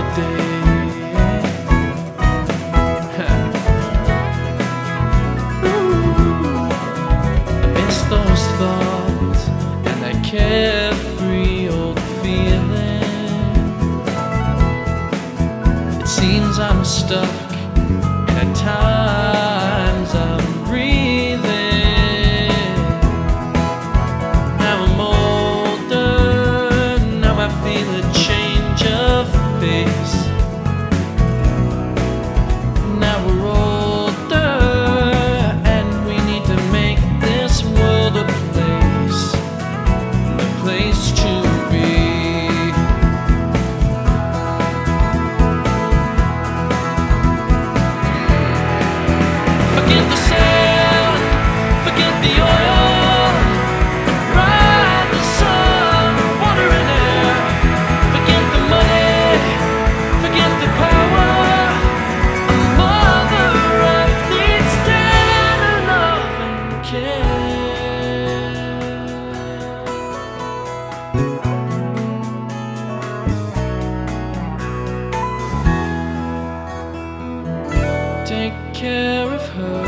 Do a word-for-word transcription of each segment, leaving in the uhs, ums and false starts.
day. I miss those thoughts and that carefree old feeling. It seems I'm stuck, and at times I'm breathing. Now I'm older, now I feel a change of pace. Now we're older, and we need to make this world a place, a place to be. Forget the sand, forget the oil, ride the sun, water and air. Forget the money, forget the power. A mother earth needs tender love and care. Take care of her.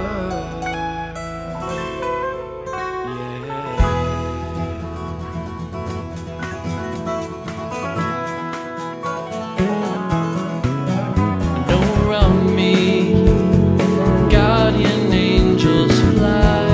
Around me, guardian angels fly.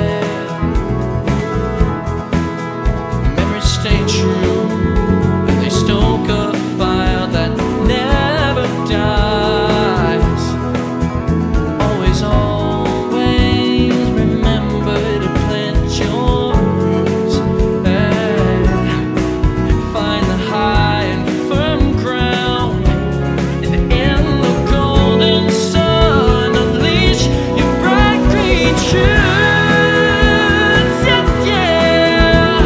Memories stay true, and they stoke a fire that never dies. Always, always remember to plant your roots and find the high and firm ground. In the end, sun, unleash your bright green shoots. Yeah, yeah.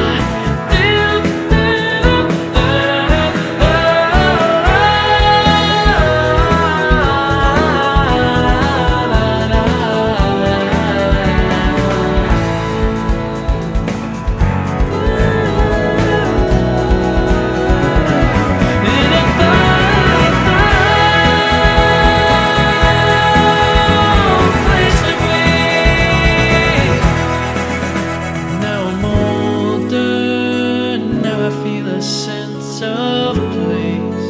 Sense of place.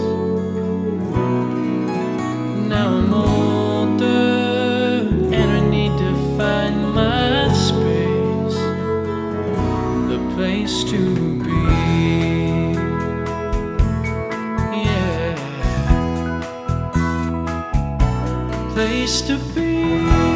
Now I'm older, and I need to find my space, the place to be. Yeah, place to be.